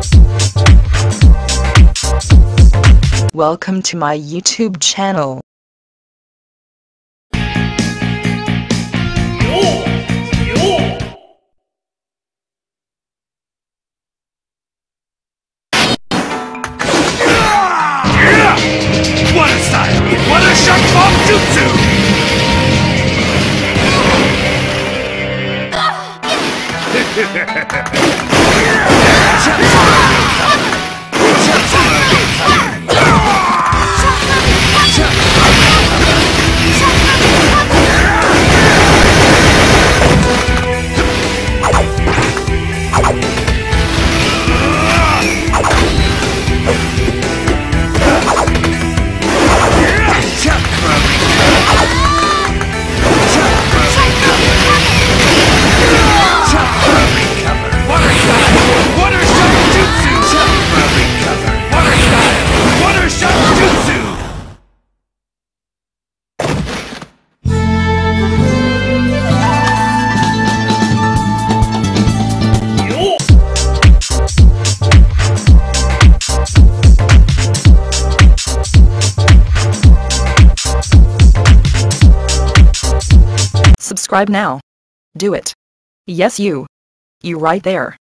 Welcome to my YouTube channel. What a style! What a shock bomb jutsu! Subscribe now. Do it. Yes, you. You right there.